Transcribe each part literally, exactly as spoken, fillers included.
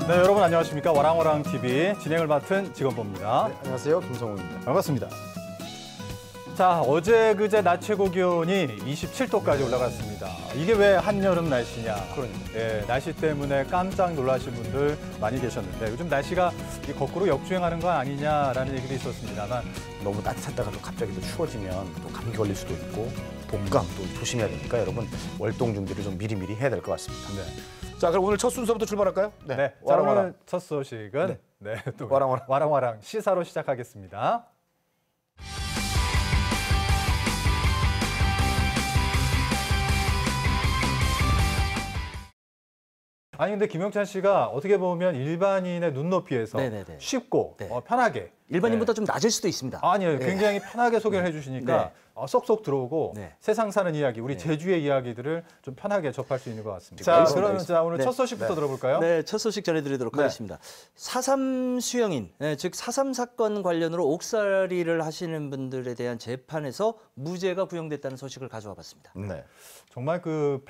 네, 여러분 안녕하십니까. 와랑와랑티비 진행을 맡은 지건보입니다. 네, 안녕하세요. 김성훈입니다. 반갑습니다. 자, 어제 그제 낮 최고 기온이 이십칠 도까지 올라갔습니다. 이게 왜 한여름 날씨냐. 그러니까. 예, 날씨 때문에 깜짝 놀라신 분들 많이 계셨는데 요즘 날씨가 거꾸로 역주행하는 거 아니냐라는 얘기도 있었습니다만 너무 따뜻했다가 또 갑자기 또 추워지면 또 감기 걸릴 수도 있고 독감 또 조심해야 되니까 여러분 월동 준비를 좀 미리미리 해야 될 것 같습니다. 네. 자, 그럼 오늘 첫 순서부터 출발할까요? 네. 네. 자, 와랑와랑. 오늘 첫 소식은 네. 네, 또 와랑와랑. 와랑와랑 시사로 시작하겠습니다. 아니 근데 김영찬 씨가 어떻게 보면 일반인의 눈높이에서 네네네. 쉽고 네. 어, 편하게 일반인보다 네. 좀 낮을 수도 있습니다. 아니에요. 네. 굉장히 편하게 소개를 해주시니까 네. 어, 쏙쏙 들어오고 네. 세상 사는 이야기, 우리 네. 제주의 이야기들을 좀 편하게 접할 수 있는 것 같습니다. 자, 자, 알겠습니다. 그러면 자 오늘 네. 첫 소식부터 네. 들어볼까요? 네, 첫 소식 전해드리도록 네. 하겠습니다. 사삼 수용인, 네, 즉 사삼 사건 관련으로 옥살이를 하시는 분들에 대한 재판에서 무죄가 구형됐다는 소식을 가져와 봤습니다. 네. 정말 그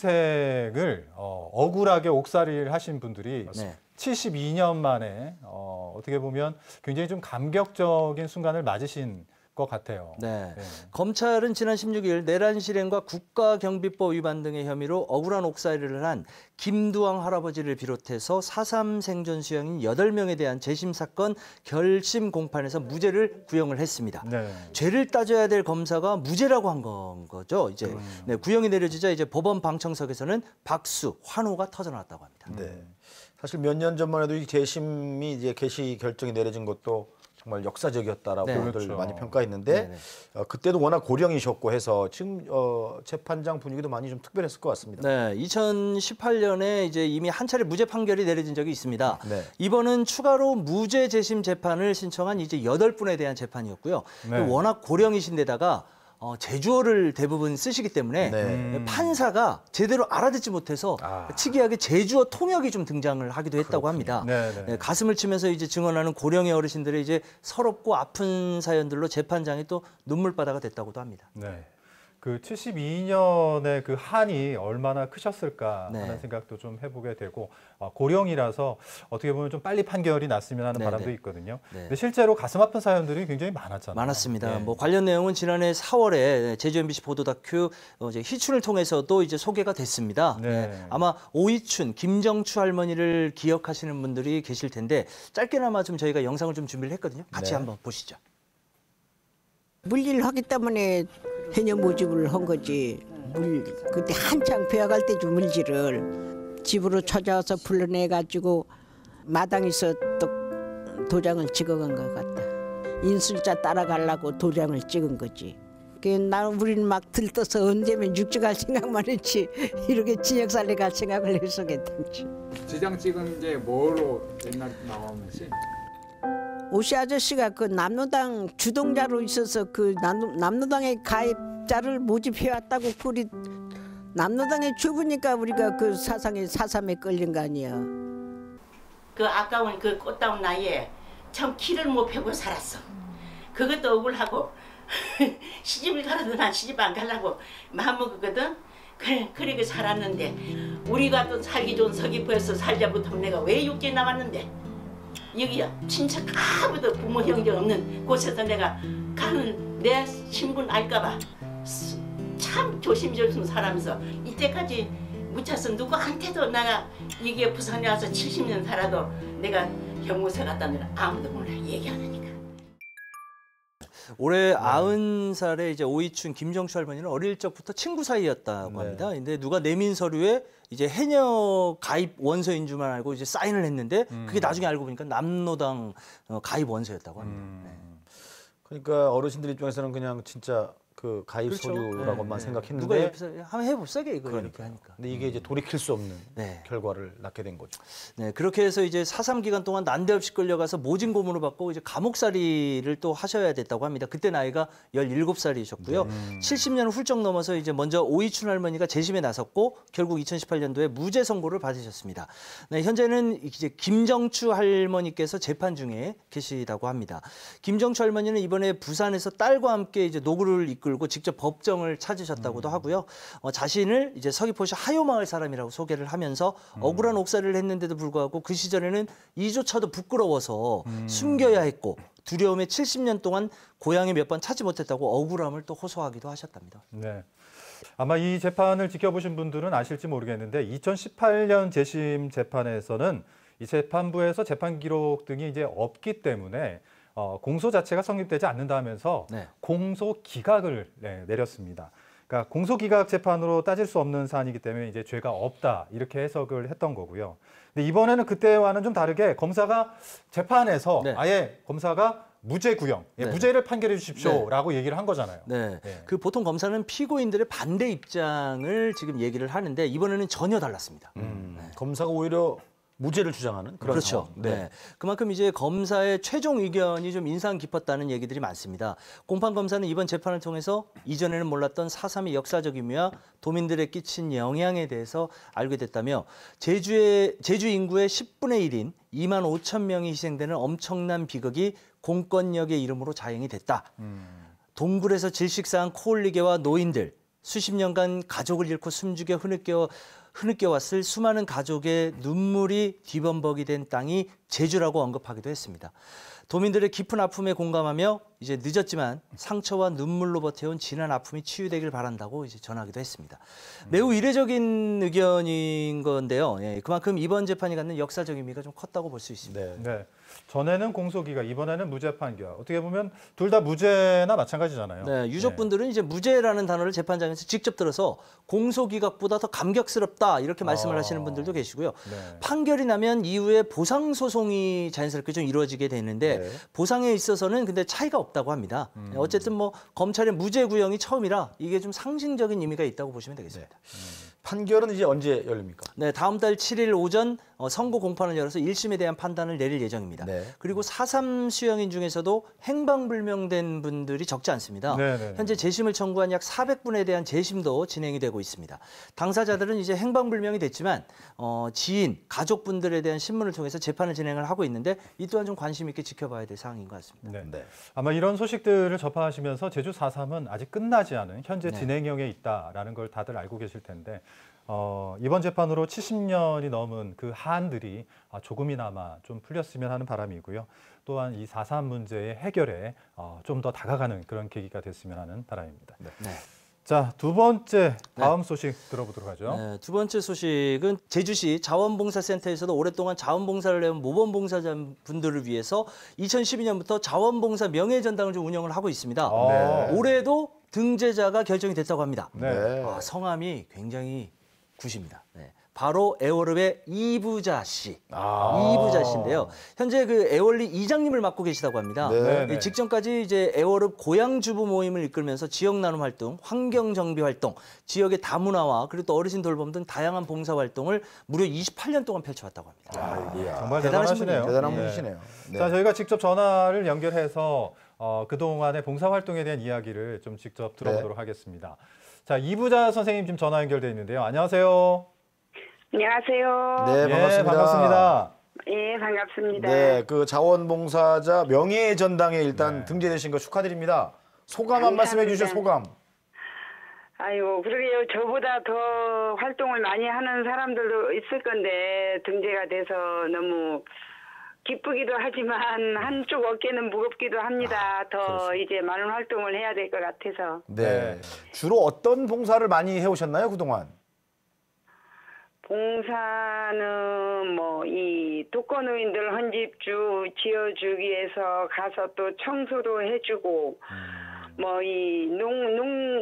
평생을 어, 억울하게 옥살이를 하신 분들이 네. 칠십이 년 만에 어, 어떻게 보면 굉장히 좀 감격적인 순간을 맞으신 것 같아요. 네. 네. 검찰은 지난 십육 일 내란 실행과 국가경비법 위반 등의 혐의로 억울한 옥살이를 한 김두왕 할아버지를 비롯해서 사삼 생존 수용인 여덟 명에 대한 재심 사건 결심 공판에서 무죄를 구형을 했습니다. 네. 죄를 따져야 될 검사가 무죄라고 한 건 거죠. 이제 음. 네, 구형이 내려지자 이제 법원 방청석에서는 박수, 환호가 터져나왔다고 합니다. 네. 사실 몇 년 전만 해도 이 재심이 이제 개시 결정이 내려진 것도 정말 역사적이었다라고 네. 들 그렇죠. 많이 평가했는데 네네. 어, 그때도 워낙 고령이셨고 해서 지금 어, 재판장 분위기도 많이 좀 특별했을 것 같습니다. 네, 이천십팔 년에 이제 이미 한 차례 무죄 판결이 내려진 적이 있습니다. 네. 이번은 추가로 무죄 재심 재판을 신청한 이제 여덟 분에 대한 재판이었고요. 네. 워낙 고령이신데다가 어, 제주어를 대부분 쓰시기 때문에 네. 음. 판사가 제대로 알아듣지 못해서 아. 특이하게 제주어 통역이 좀 등장을 하기도 했다고 합니다. 네, 네. 네, 가슴을 치면서 이제 증언하는 고령의 어르신들의 이제 서럽고 아픈 사연들로 재판장이 또 눈물바다가 됐다고도 합니다. 네. 그 칠십이 년의 그 한이 얼마나 크셨을까 하는 네. 생각도 좀 해보게 되고 어, 고령이라서 어떻게 보면 좀 빨리 판결이 났으면 하는 네, 바람도 네. 있거든요. 네. 근데 실제로 가슴 아픈 사연들이 굉장히 많았잖아요. 많았습니다. 예. 뭐 관련 내용은 지난해 사월에 제주 엠비씨 보도 다큐 어, 이제 희춘을 통해서도 이제 소개가 됐습니다. 네. 네. 아마 오이춘, 김정추 할머니를 기억하시는 분들이 계실 텐데 짧게나마 좀 저희가 영상을 좀 준비를 했거든요. 같이 네. 한번 보시죠. 물일 하기 때문에 해녀 모집을 한 거지. 물 그때 한창 배워갈 때죠 물질을 집으로 찾아와서 불러내 가지고 마당에서 또 도장을 찍어간 것 같다. 인술자 따라가려고 도장을 찍은 거지. 나 우리는 막 들떠서 언제면 육지 갈 생각만 했지 이렇게 진역살래 갈 생각을 했었겠지. 지장 찍은 게 뭐로 옛날 나오면서 오씨 아저씨가 그 남로당 주동자로 있어서 그 남, 남로당에 가입자를 모집해 왔다고 그리 남로당에 죽으니까 우리가 그 사상에 사삼에 끌린 거 아니야. 그 아까운 그 꽃다운 나이에 참 키를 못 펴고 살았어. 그것도 억울하고 시집을 가라도 난 시집 안 가려고 마음먹었거든. 그래 그래 그 살았는데 우리가 또 살기 좋은 서귀포에서 살자고 돈 내가 왜 육지에 나왔는데 여기야 친척 아무도 부모 형제 없는 곳에서 내가 가는 내 신분 알까봐 참 조심조심 살아면서 이때까지 묻혀서 누구한테도 내가 이게 부산에 와서 칠십 년 살아도 내가 형무소 갔다는 걸 아무도 몰라 얘기 안 하니까. 올해 아흔 살의 이제 오이춘 김정추 할머니는 어릴 적부터 친구 사이였다고 네. 합니다. 근데 누가 내민 서류에 이제 해녀 가입 원서인 줄만 알고 이제 사인을 했는데 그게 나중에 알고 보니까 남로당 어, 가입 원서였다고 합니다. 네. 그러니까 어르신들 입장에서는 그냥 진짜 그 가입 그렇죠. 서류라고만 네, 네. 생각했는데 누가 옆에서 한번 해봅시다 이거 그러니까. 이렇게 하니까. 근데 이게 이제 돌이킬 수 없는 네. 결과를 낳게 된 거죠. 네, 그렇게 해서 이제 사삼 기간 동안 난데없이 끌려가서 모진 고문을 받고 이제 감옥살이를 또 하셔야 됐다고 합니다. 그때 나이가 열일곱 살이셨고요. 칠십 년을 훌쩍 넘어서 이제 먼저 오이춘 할머니가 재심에 나섰고 결국 이천십팔 년도에 무죄 선고를 받으셨습니다. 네, 현재는 이제 김정추 할머니께서 재판 중에 계시다고 합니다. 김정추 할머니는 이번에 부산에서 딸과 함께 이제 노구를 이끌고 직접 법정을 찾으셨다고도 하고요. 어, 자신을 이제 서귀포시 하요마을 사람이라고 소개를 하면서 억울한 옥살이를 했는데도 불구하고 그 시절에는 이조차도 부끄러워서 숨겨야 했고 두려움에 칠십 년 동안 고향에 몇 번 찾지 못했다고 억울함을 또 호소하기도 하셨답니다. 네. 아마 이 재판을 지켜보신 분들은 아실지 모르겠는데 이천십팔 년 재심 재판에서는 이 재판부에서 재판 기록 등이 이제 없기 때문에 어, 공소 자체가 성립되지 않는다 하면서 네. 공소 기각을 네, 내렸습니다. 그러니까 공소 기각 재판으로 따질 수 없는 사안이기 때문에 이제 죄가 없다 이렇게 해석을 했던 거고요. 근데 이번에는 그때와는 좀 다르게 검사가 재판에서 네. 아예 검사가 무죄 구형, 예, 네. 무죄를 판결해 주십시오라고 얘기를 한 거잖아요. 네. 네. 그 보통 검사는 피고인들의 반대 입장을 지금 얘기를 하는데 이번에는 전혀 달랐습니다. 음, 검사가 오히려 무죄를 주장하는 그런 그렇죠. 상황. 네. 그만큼 이제 검사의 최종 의견이 좀 인상 깊었다는 얘기들이 많습니다. 공판 검사는 이번 재판을 통해서 이전에는 몰랐던 사삼의 역사적 의미와 도민들에 끼친 영향에 대해서 알게 됐다며 제주의 제주 인구의 십분의 일인 이만 오천 명이 희생되는 엄청난 비극이 공권력의 이름으로 자행이 됐다. 동굴에서 질식사한 코올리개와 노인들, 수십 년간 가족을 잃고 숨죽여 흐느껴 흐느껴왔을 수많은 가족의 눈물이 뒤범벅이 된 땅이 제주라고 언급하기도 했습니다. 도민들의 깊은 아픔에 공감하며 이제 늦었지만 상처와 눈물로 버텨온 지난 아픔이 치유되길 바란다고 이제 전하기도 했습니다. 매우 이례적인 의견인 건데요. 예, 그만큼 이번 재판이 갖는 역사적 의미가 좀 컸다고 볼 수 있습니다. 네. 네. 전에는 공소기각, 이번에는 무죄 판결. 어떻게 보면 둘 다 무죄나 마찬가지잖아요. 네, 유족분들은 이제 무죄라는 단어를 재판장에서 직접 들어서 공소기각보다 더 감격스럽다 이렇게 말씀을 아. 하시는 분들도 계시고요. 네. 판결이 나면 이후에 보상 소송이 자연스럽게 좀 이루어지게 되는데 네. 보상에 있어서는 근데 차이가 없다고 합니다. 음. 어쨌든 뭐 검찰의 무죄 구형이 처음이라 이게 좀 상징적인 의미가 있다고 보시면 되겠습니다. 판결은 이제 언제 열립니까? 네, 다음 달 칠 일 오전 어, 선고 공판을 열어서 일 심에 대한 판단을 내릴 예정입니다. 네. 그리고 사삼 수형인 중에서도 행방불명된 분들이 적지 않습니다. 네, 네. 현재 재심을 청구한 약 사백 분에 대한 재심도 진행이 되고 있습니다. 당사자들은 이제 행방불명이 됐지만 어, 지인, 가족분들에 대한 신문을 통해서 재판을 진행을 하고 있는데 이 또한 좀 관심 있게 지켜봐야 될 사항인 것 같습니다. 네. 네. 아마 이런 소식들을 접하시면서 제주 사삼은 아직 끝나지 않은 현재 네. 진행형에 있다라는 걸 다들 알고 계실 텐데 어, 이번 재판으로 칠십 년이 넘은 그 한들이 아, 조금이나마 좀 풀렸으면 하는 바람이고요. 또한 이 사삼 문제의 해결에 어, 좀 더 다가가는 그런 계기가 됐으면 하는 바람입니다. 네. 자, 두 번째 다음 소식 들어보도록 하죠. 네, 두 번째 소식은 제주시 자원봉사센터에서도 오랫동안 자원봉사를 해온 모범봉사자분들을 위해서 이천십이 년부터 자원봉사 명예전당을 좀 운영을 하고 있습니다. 아. 올해도 등재자가 결정이 됐다고 합니다. 네. 아, 성함이 굉장히 굿입니다. 네. 바로 에월읍의 이부자 씨. 아. 이부자 씨인데요. 현재 그 에월리 이장님을 맡고 계시다고 합니다. 네, 네. 이 직전까지 이제 에월읍 고향주부 모임을 이끌면서 지역 나눔 활동, 환경 정비 활동, 지역의 다문화와 그리고 또 어르신 돌봄 등 다양한 봉사 활동을 무려 이십팔 년 동안 펼쳐왔다고 합니다. 아, 이야. 정말 대단하신 대단하시네요. 대단한 네. 분이시네요. 네. 자, 저희가 직접 전화를 연결해서 어, 그동안의 봉사 활동에 대한 이야기를 좀 직접 들어보도록 하겠습니다. 자, 이부자 선생님 지금 전화 연결돼 있는데요. 안녕하세요. 안녕하세요. 네, 반갑습니다. 예, 반갑습니다. 예, 반갑습니다. 네, 그 자원봉사자 명예전당에 일단 네. 등재되신 거 축하드립니다. 소감 한 말씀 해주시죠, 소감. 아이고, 그러게요. 저보다 더 활동을 많이 하는 사람들도 있을 건데 등재가 돼서 너무 기쁘기도 하지만 한쪽 어깨는 무겁기도 합니다. 더 그렇습니다. 이제 많은 활동을 해야 될 것 같아서. 네. 주로 어떤 봉사를 많이 해오셨나요, 그동안? 봉사는 뭐 이 독거노인들 헌집주 지어주기 위해서 가서 또 청소도 해주고 뭐 이 농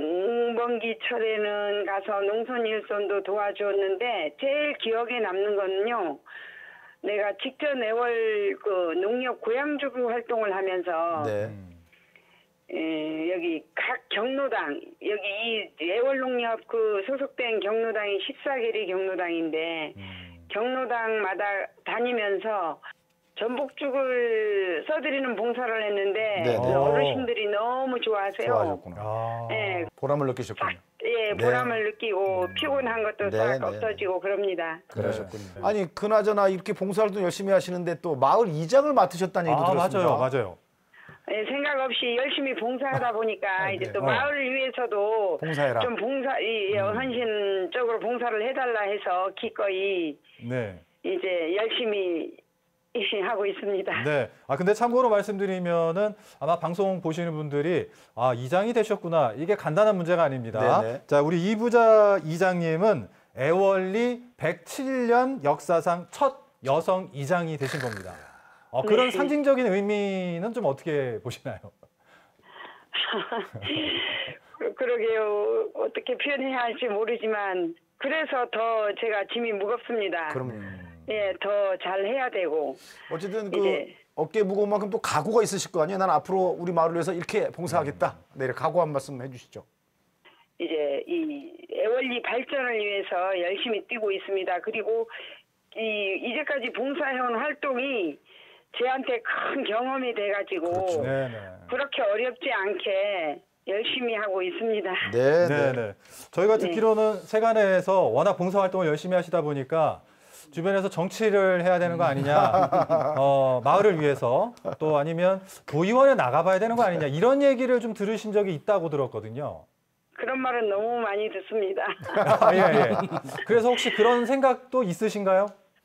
농번기철에는 가서 농촌 일손도 도와줬는데 제일 기억에 남는 거는요. 내가 직접 애월 그 농협 고향주부 활동을 하면서 네. 에, 여기 각 경로당 여기 이 애월농협 그 소속된 경로당이 십사 개리 경로당인데 경로당마다 다니면서 전복죽을 써드리는 봉사를 했는데 네, 그 네. 어르신들이 너무 좋아하세요. 좋아하셨구나. 아, 예, 보람을 느끼셨군요. 예, 보람을 느끼고 피곤한 것도 네, 싹 네. 없어지고 그럽니다. 그러셨군요. 아니, 그나저나 이렇게 봉사활동 열심히 하시는데 또 마을 이장을 맡으셨다는 얘기도 아, 들었습니다. 맞아요, 맞아요. 예, 생각 없이 열심히 봉사하다 보니까 아, 이제 네. 또 어. 마을을 위해서도 봉사해라. 좀 봉사, 이 음. 헌신적으로 봉사를 해달라 해서 기꺼이 네. 이제 열심히 하고 있습니다. 네. 아 근데 참고로 말씀드리면은 아마 방송 보시는 분들이 아 이장이 되셨구나 이게 간단한 문제가 아닙니다. 네네. 자 우리 이부자 이장님은 애월리 백칠 년 역사상 첫 여성 이장이 되신 겁니다. 어, 그런 네. 상징적인 의미는 좀 어떻게 보시나요? 그- 그러게요. 어떻게 표현해야 할지 모르지만 그래서 더 제가 짐이 무겁습니다. 그럼 예, 더 잘해야 되고 어쨌든 그 이제- 어깨 무거운 만큼 또 각오가 있으실 거 아니에요. 난 앞으로 우리 마을을 위해서 이렇게 봉사하겠다. 네, 이렇게 각오 한 말씀 해주시죠. 이제 이 애월리 발전을 위해서 열심히 뛰고 있습니다. 그리고 이 이제까지 봉사해온 활동이 제한테 큰 경험이 돼가지고 그렇죠. 네네. 그렇게 어렵지 않게 열심히 하고 있습니다. 네, 네. 네네. 저희가 듣기로는 세간에서 워낙 봉사활동을 열심히 하시다 보니까 주변에서 정치를 해야 되는 거 아니냐, 어, 마을을 위해서 또 아니면 도의원에 나가봐야 되는 거 아니냐 이런 얘기를 좀 들으신 적이 있다고 들었거든요. 그런 말은 너무 많이 듣습니다. 아, 예, 예. 그래서 혹시 그런 생각도 있으신가요?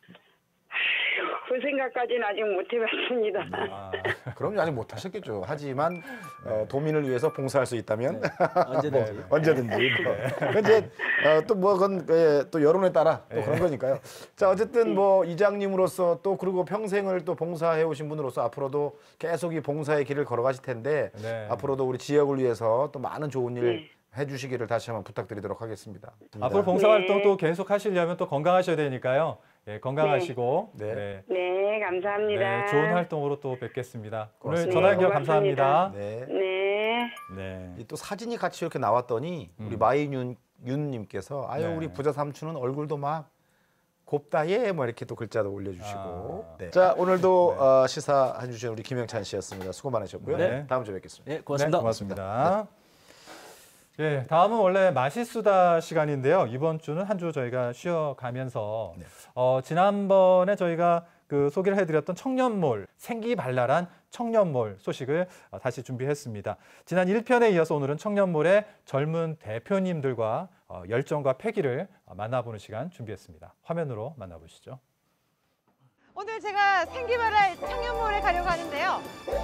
그 생각까지는 아직 못 해봤습니다. 아, 그럼요, 아직 못하셨겠죠. 하지만 어, 도민을 위해서 봉사할 수 있다면 언제든지. 네. 언제든지. 뭐. 이제 어, 또뭐 그건 예, 또 여론에 따라 또 그런 거니까요. 자, 어쨌든 뭐 이장님으로서 또 그리고 평생을 또 봉사해 오신 분으로서 앞으로도 계속 이 봉사의 길을 걸어가실 텐데 네. 앞으로도 우리 지역을 위해서 또 많은 좋은 일 네. 해주시기를 다시 한번 부탁드리도록 하겠습니다. 앞으로 봉사활동 네. 또 계속 하시려면 또 건강하셔야 되니까요. 예, 건강하시고 네. 네. 네, 감사합니다. 네, 좋은 활동으로 또 뵙겠습니다. 오늘 고맙습니다. 전화 연결 네, 감사합니다. 네. 네. 네. 이 또 사진이 같이 이렇게 나왔더니 우리 음. 마이윤 윤님께서 아유 네. 우리 부자 삼촌은 얼굴도 막 곱다 예뭐 이렇게 또 글자도 올려주시고 아. 네. 자 오늘도 어, 시사해 주신 우리 김영찬 씨였습니다. 수고 많으셨고요. 네. 다음 주에 뵙겠습니다. 네, 고맙습니다. 네, 고맙습니다. 예, 다음은 원래 맛있수다 시간인데요. 이번 주는 한 주 저희가 쉬어가면서 네. 어, 지난번에 저희가 그 소개를 해드렸던 청년몰, 생기발랄한 청년몰 소식을 어, 다시 준비했습니다. 지난 일 편에 이어서 오늘은 청년몰의 젊은 대표님들과 어, 열정과 패기를 어, 만나보는 시간 준비했습니다. 화면으로 만나보시죠. 오늘 제가 생기발랄 청년몰에 가려고 하는데요.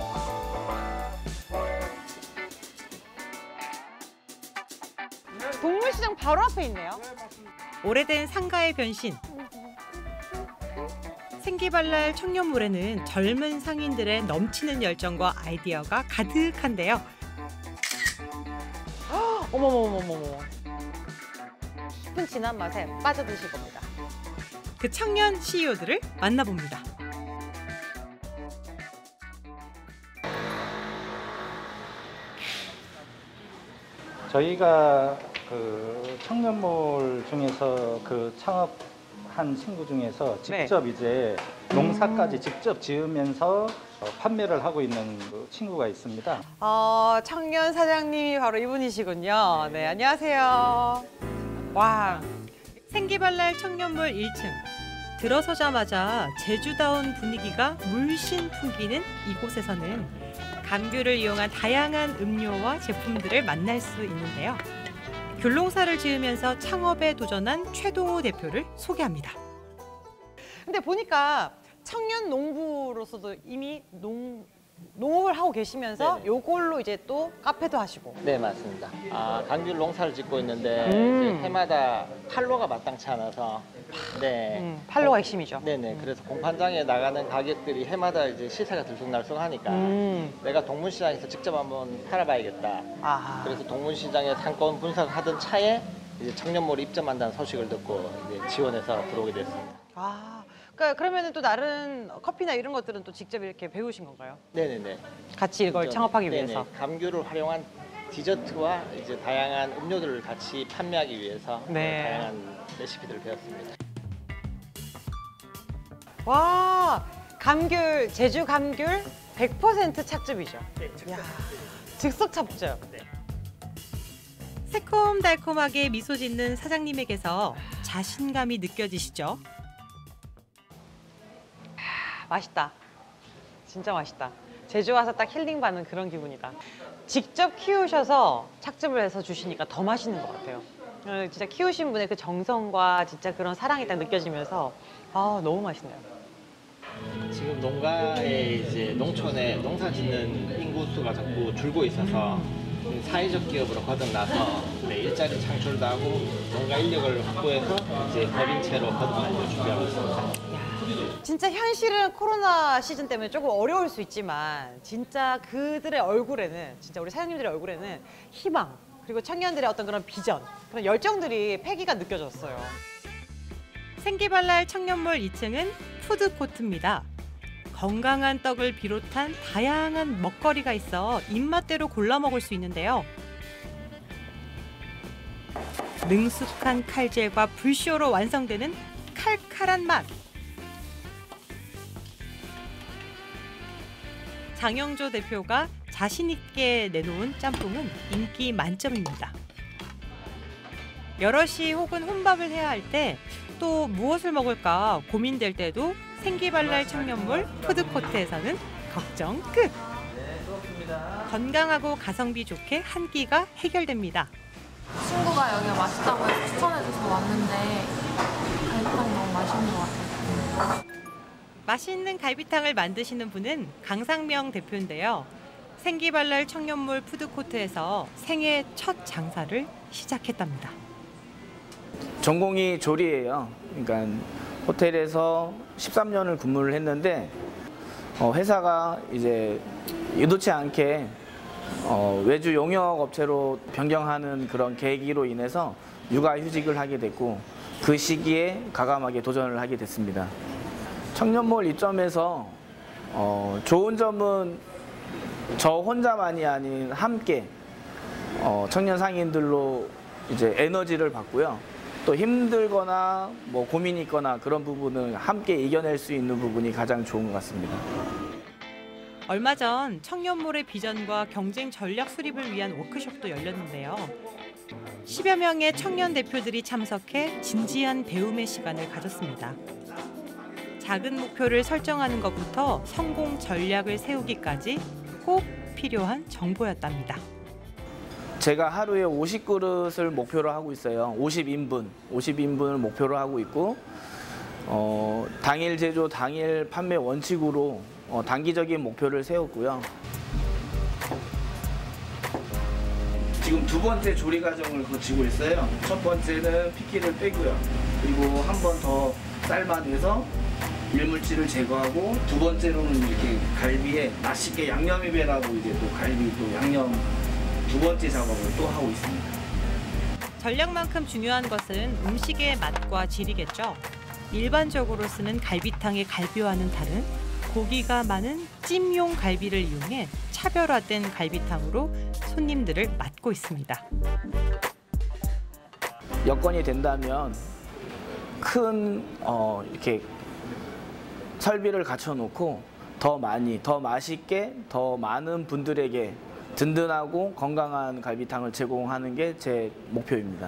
동물시장 바로 앞에 있네요. 오래된 상가의 변신. 생기발랄 청년몰에는 젊은 상인들의 넘치는 열정과 아이디어가 가득한데요. 어머머머머머. 깊은 진한 맛에 빠져드실 겁니다. 그 청년 씨이오들을 만나봅니다. 저희가 그 청년몰 중에서 그 창업한 친구 중에서 직접 이제 농사까지 직접 지으면서 어, 판매를 하고 있는 그 친구가 있습니다. 어, 청년 사장님이 바로 이분이시군요. 네, 안녕하세요. 와, 생기발랄 청년몰 일 층. 들어서자마자 제주다운 분위기가 물씬 풍기는 이곳에서는 감귤을 이용한 다양한 음료와 제품들을 만날 수 있는데요. 귤농사를 지으면서 창업에 도전한 최동우 대표를 소개합니다. 근데 보니까 청년 농부로서도 이미 농, 농업을 하고 계시면서 네네. 요걸로 이제 또 카페도 하시고. 네, 맞습니다. 아, 감귤 농사를 짓고 있는데 음. 이제 해마다 판로가 마땅치 않아서 네. 음, 판로가 핵심이죠. 네네. 그래서 공판장에 나가는 가격들이 해마다 이제 시세가 들쑥날쑥하니까 음. 내가 동문시장에서 직접 한번 팔아봐야겠다. 아. 그래서 동문시장에 상권 분석하던 차에 이제 청년몰이 입점한다는 소식을 듣고 이제 지원해서 들어오게 됐습니다. 아, 그러니까 그러면은 또 다른 커피나 이런 것들은 또 직접 이렇게 배우신 건가요? 네네네. 같이 이걸 창업하기 네네. 위해서. 감귤을 활용한 디저트와 이제 다양한 음료들을 같이 판매하기 위해서 네. 다양한 레시피들을 배웠습니다. 와, 감귤, 제주 감귤 백 퍼센트 착즙이죠. 네, 야, 즉석 착즙. 새콤달콤하게 미소 짓는 사장님에게서 자신감이 느껴지시죠? 맛있다. 진짜 맛있다. 제주 와서 딱 힐링받는 그런 기분이다. 직접 키우셔서 착즙을 해서 주시니까 더 맛있는 것 같아요. 어, 진짜 키우신 분의 그 정성과 진짜 그런 사랑이 딱 느껴지면서 아 너무 맛있네요. 지금 농가에 이제 농촌에 농사 짓는 인구 수가 자꾸 줄고 있어서 사회적 기업으로 거듭나서 네, 일자리 창출도 하고 농가 인력을 확보해서 이제 법인체로 거듭나려고 준비하고 있습니다. 진짜 현실은 코로나 시즌 때문에 조금 어려울 수 있지만 진짜 그들의 얼굴에는 진짜 우리 사장님들의 얼굴에는 희망 그리고 청년들의 어떤 그런 비전 그런 열정들이 패기가 느껴졌어요. 생기발랄 청년몰 이 층은 푸드코트입니다. 건강한 떡을 비롯한 다양한 먹거리가 있어 입맛대로 골라 먹을 수 있는데요. 능숙한 칼질과 불쇼로 완성되는 칼칼한 맛. 장영조 대표가 자신 있게 내놓은 짬뽕은 인기 만점입니다. 여럿이 혹은 혼밥을 해야 할 때 또 무엇을 먹을까 고민될 때도 생기발랄 청년몰 푸드코트에서는 걱정 끝! 건강하고 가성비 좋게 한 끼가 해결됩니다. 친구가 여기가 맛있다고 해서 추천해줘서 왔는데 갈비탕이 너무 맛있는 것 같아요. 맛있는 갈비탕을 만드시는 분은 강상명 대표인데요. 생기발랄 청년몰 푸드코트에서 생애 첫 장사를 시작했답니다. 전공이 조리예요. 그러니까 호텔에서 십삼 년을 근무를 했는데 어, 회사가 이제 의도치 않게 어, 외주 용역 업체로 변경하는 그런 계기로 인해서 육아휴직을 하게 됐고 그 시기에 과감하게 도전을 하게 됐습니다. 청년몰 입점에서 어, 좋은 점은 저 혼자만이 아닌 함께 어, 청년 상인들로 이제 에너지를 받고요. 또 힘들거나 뭐 고민이 있거나 그런 부분을 함께 이겨낼 수 있는 부분이 가장 좋은 것 같습니다. 얼마 전 청년몰의 비전과 경쟁 전략 수립을 위한 워크숍도 열렸는데요. 십여 명의 청년 대표들이 참석해 진지한 배움의 시간을 가졌습니다. 작은 목표를 설정하는 것부터 성공 전략을 세우기까지 꼭 필요한 정보였답니다. 제가 하루에 오십 그릇을 목표로 하고 있어요. 오십 인분, 오십 인분을 목표로 하고 있고 어, 당일 제조, 당일 판매 원칙으로 어, 단기적인 목표를 세웠고요. 지금 두 번째 조리 과정을 거치고 있어요. 첫 번째는 피키를 빼고요. 그리고 한 번 더 삶아내서 일물질을 제거하고 두 번째로는 이렇게 갈비에 맛있게 양념이 배라고 이제 또 갈비 또 양념 두 번째 작업을 또 하고 있습니다. 전략만큼 중요한 것은 음식의 맛과 질이겠죠. 일반적으로 쓰는 갈비탕의 갈비와는 다른 고기가 많은 찜용 갈비를 이용해 차별화된 갈비탕으로 손님들을 맞고 있습니다. 여건이 된다면 큰 어, 이렇게 설비를 갖춰놓고 더 많이, 더 맛있게, 더 많은 분들에게 든든하고 건강한 갈비탕을 제공하는 게 제 목표입니다.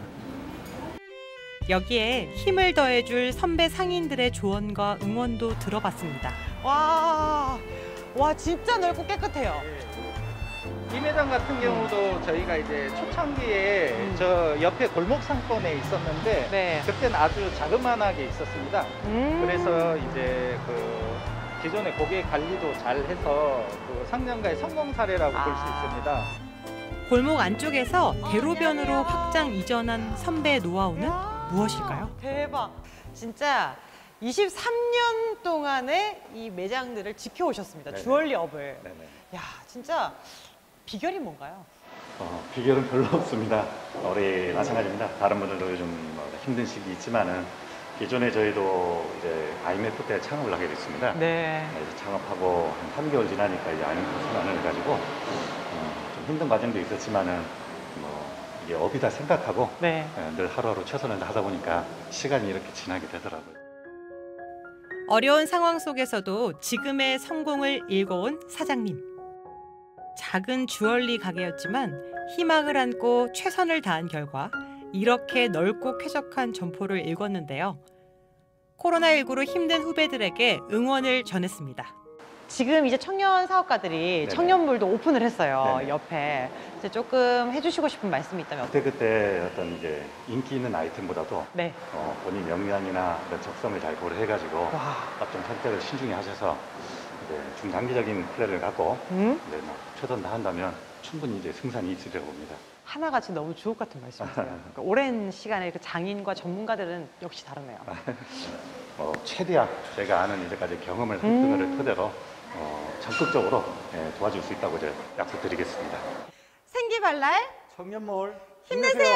여기에 힘을 더해줄 선배 상인들의 조언과 응원도 들어봤습니다. 와, 와 진짜 넓고 깨끗해요. 이 매장 같은 경우도 저희가 이제 초창기에 음. 저 옆에 골목 상권에 있었는데 네. 그때는 아주 자그만하게 있었습니다. 음. 그래서 이제 그 기존의 고객 관리도 잘 해서 그 상장가의 성공 사례라고 아. 볼 수 있습니다. 골목 안쪽에서 대로변으로 확장 이전한 선배 노하우는 무엇일까요? 대박. 진짜 이십삼 년 동안의 이 매장들을 지켜오셨습니다. 네네. 주얼리 업을. 네네. 야, 진짜 비결이 뭔가요? 어, 비결은 별로 없습니다. 우리 마찬가지입니다. 다른 분들도 요즘 뭐 힘든 시기 있지만은 기존에 저희도 이제 아이엠에프 때 창업을 하게 됐습니다. 네. 이제 창업하고 한 삼 개월 지나니까 이제 아이엠에프 선언을 해가지고 음, 좀 힘든 과정도 있었지만은 뭐 이게 업이다 생각하고 네. 늘 하루하루 최선을 다하다 보니까 시간이 이렇게 지나게 되더라고요. 어려운 상황 속에서도 지금의 성공을 일궈온 사장님. 작은 주얼리 가게였지만 희망을 안고 최선을 다한 결과 이렇게 넓고 쾌적한 점포를 일궜는데요. 코로나십구로 힘든 후배들에게 응원을 전했습니다. 지금 이제 청년 사업가들이 네네. 청년몰도 오픈을 했어요. 네네. 옆에. 이제 조금 해주시고 싶은 말씀이 있다면 그때 그때 어떤 이제 인기 있는 아이템보다도 네. 어, 본인 역량이나 그런 적성을 잘 고려해가지고 업종 선택을 신중히 하셔서 이제 중단기적인 플랜을 갖고 음? 이제 뭐 최선다 한다면 충분히 이제 승산이 있으리라고 봅니다. 하나같이 너무 주옥 같은 말씀이세요. 그러니까 오랜 시간에 그 장인과 전문가들은 역시 다르네요. 어, 최대한 제가 아는 이제까지 경험을 한 음. 거를 토대로 어, 적극적으로 예, 도와줄 수 있다고 이제 약속드리겠습니다. 생기발랄 청년몰 힘내세요.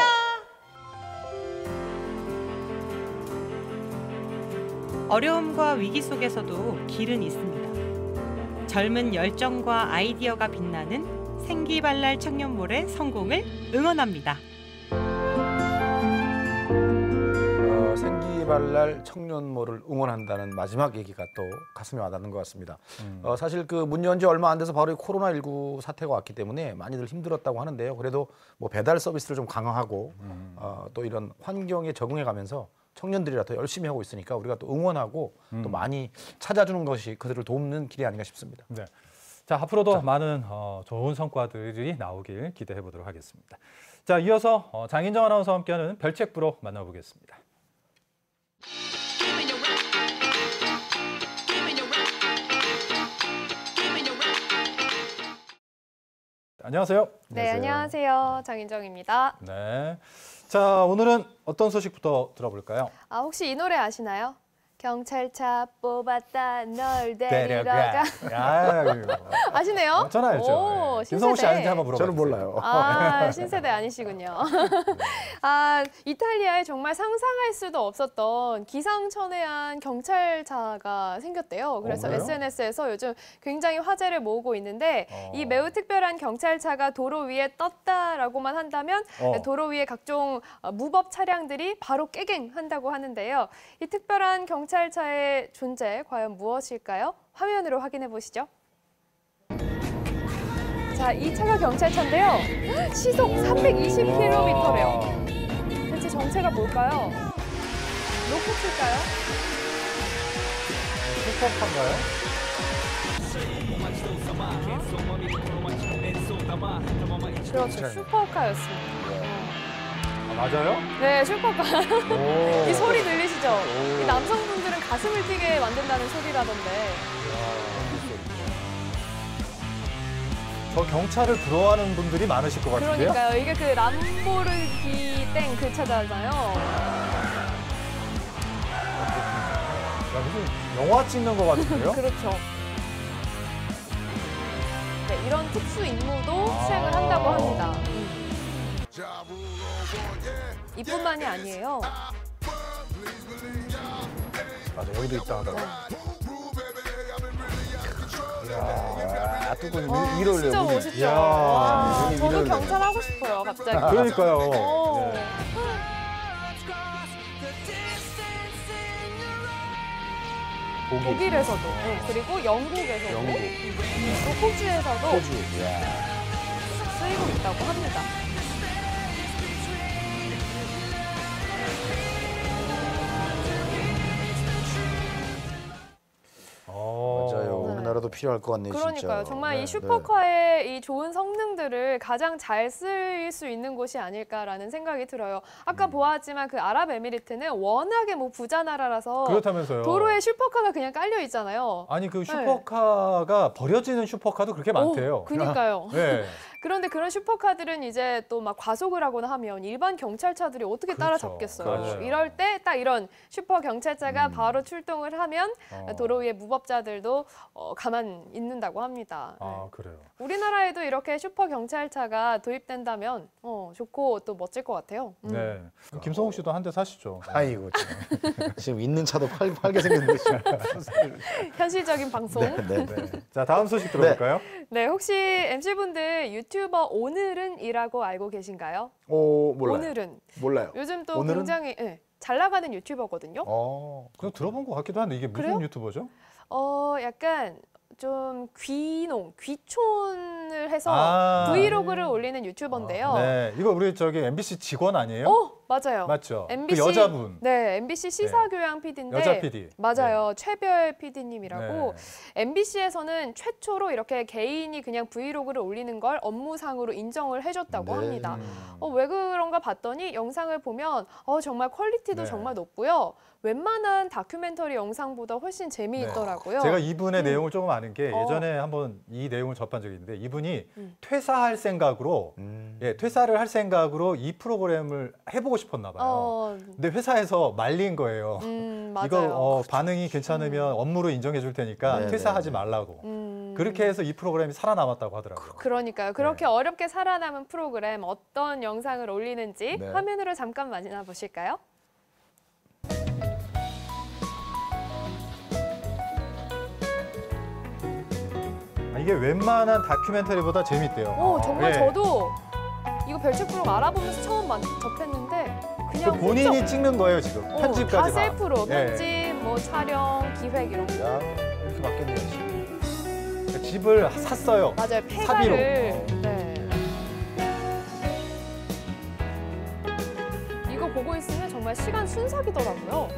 어려움과 위기 속에서도 길은 있습니다. 젊은 열정과 아이디어가 빛나는 생기발랄 청년몰의 성공을 응원합니다. 어, 생기발랄 청년몰을 응원한다는 마지막 얘기가 또 가슴에 와닿는 것 같습니다. 음. 어, 사실 그 문 연 지 얼마 안 돼서 바로 이 코로나십구 사태가 왔기 때문에 많이들 힘들었다고 하는데요. 그래도 뭐 배달 서비스를 좀 강화하고 음. 어, 또 이런 환경에 적응해가면서 청년들이라 더 열심히 하고 있으니까 우리가 또 응원하고 음. 또 많이 찾아주는 것이 그들을 돕는 길이 아닌가 싶습니다. 네. 자, 앞으로도 자. 많은 어, 좋은 성과들이 나오길 기대해 보도록 하겠습니다. 자, 이어서 어, 장인정 아나운서와 함께하는 별책부로 만나보겠습니다. 안녕하세요. 네, 안녕하세요. 장인정입니다. 네. 자, 오늘은 어떤 소식부터 들어볼까요? 아, 혹시 이 노래 아시나요? 경찰차 뽑았다 널 데리러 가. 아시네요? 저는 알죠. 오, 네. 김성우 씨 아닌지 한번 물어봐요. 저는 몰라요. 아, 신세대 아니시군요. 아, 이탈리아에 정말 상상할 수도 없었던 기상천외한 경찰차가 생겼대요. 그래서 어, 그래요? 에스엔에스에서 요즘 굉장히 화제를 모으고 있는데 어. 이 매우 특별한 경찰차가 도로 위에 떴다라고만 한다면 어. 도로 위에 각종 무법 차량들이 바로 깨갱한다고 하는데요. 이 특별한 경찰차의 존재 과연 무엇일까요? 화면으로 확인해 보시죠. 자, 이 차가 경찰차인데요. 시속 삼백이십 킬로미터래요. 대체 정체가 뭘까요? 로켓일까요? 슈퍼카인가요? 그렇죠, 슈퍼카였습니다. 아, 맞아요? 네, 슈퍼카. 오. 이 소리 들리시죠? 오. 이 남성분들은 가슴을 뛰게 만든다는 소리라던데. 저 경찰을 부러워하는 분들이 많으실 것 같은데요? 그러니까요. 이게 그 람보르기 땡 그 차잖아요. 야, 무슨 영화 찍는 것 같은데요? 그렇죠. 네, 이런 특수 임무도 아. 수행을 한다고 합니다. 음. 이뿐만이 아니에요. 맞아, 여기도 있다 하더라고. 이야, 뚜껑이 위로 올려. 진짜 멋있죠? 와, 저도 경찰 하고 싶어요, 갑자기. 그러니까요. 오. 네. 독일. 독일에서도, 네, 그리고 영국에서도, 영국. 또 호주에서도 호주. 이야. 쓰이고 있다고 합니다. 맞아요. 우리나라도 필요할 것 같네요, 그러니까요. 진짜. 정말 네, 이 슈퍼카의 이 좋은 성능들을 가장 잘 쓰일 수 있는 곳이 아닐까라는 생각이 들어요. 아까 음. 보았지만 그 아랍에미리트는 워낙에 뭐 부자 나라라서 그렇다면서요. 도로에 슈퍼카가 그냥 깔려 있잖아요. 아니 그 네. 슈퍼카가 버려지는 슈퍼카도 그렇게 많대요. 오, 그니까요. 네. 그런데 그런 슈퍼카들은 이제 또 막 과속을 하거나 하면 일반 경찰차들이 어떻게 따라잡겠어요. 그렇죠. 이럴 때 딱 이런 슈퍼 경찰차가 음. 바로 출동을 하면 어. 도로 위에 무법자들도 어, 가만 있는다고 합니다. 아, 그래요. 우리나라에도 이렇게 슈퍼 경찰차가 도입된다면 어, 좋고 또 멋질 것 같아요. 음. 네. 그럼 김성욱 씨도 한 대 사시죠. 아이고, 참. 지금 있는 차도 팔, 팔게 생겼는데 지금. 현실적인 방송. 네, 네, 네. 자, 다음 소식 들어볼까요? 네, 혹시 엠씨분들 유튜버 오늘은이라고 알고 계신가요? 오, 몰라요. 오늘은. 몰라요. 요즘 또 오늘은? 굉장히 예, 잘 나가는 유튜버거든요. 어, 그거 들어본 것 같기도 한데 이게 무슨 그래요? 유튜버죠? 어, 약간 좀 귀농, 귀촌을 해서 아. 브이로그를 올리는 유튜버인데요. 네, 이거 우리 저기 엠비씨 직원 아니에요? 어, 맞아요. 맞죠? 엠비씨, 그 여자분. 네, 엠비씨 시사교양 피디인데 여자 피디. 맞아요. 최별 피디님이라고. 네. 엠비씨에서는 최초로 이렇게 개인이 그냥 브이로그를 올리는 걸 업무상으로 인정을 해줬다고 네. 합니다. 어, 왜 그런가 봤더니 영상을 보면 어, 정말 퀄리티도 네. 정말 높고요. 웬만한 다큐멘터리 영상보다 훨씬 재미있더라고요. 네. 제가 이분의 음. 내용을 조금 아는 게 어. 예전에 한번 이 내용을 접한 적이 있는데 이분이 음. 퇴사할 생각으로 음. 예, 퇴사를 할 생각으로 이 프로그램을 해보고 싶었나 봐요. 어, 근데 회사에서 말린 거예요. 음, 맞아요. 이거 어, 반응이 괜찮으면 업무로 인정해 줄 테니까 네, 퇴사하지 네, 네. 말라고. 음. 그렇게 해서 이 프로그램이 살아남았다고 하더라고요. 그러니까요. 그렇게 네. 어렵게 살아남은 프로그램 어떤 영상을 올리는지 네. 화면으로 잠깐 만나보실까요? 아, 이게 웬만한 다큐멘터리보다 재밌대요. 오, 정말 예. 저도 이거 별책 프로 알아보면서 처음 만- 접했는데 그냥 그 본인이 훌쩍- 찍는 거예요 지금. 어, 편집까지 다 다. 셀프로 예. 편집, 뭐 촬영, 기획 이런 거. 야, 이렇게 바뀌었네요. 지금. 그러니까 집을 샀어요. 맞아요. 사비로. 폐가를. 어. 네. 이거 보고 있으면 정말 시간 순삭이더라고요.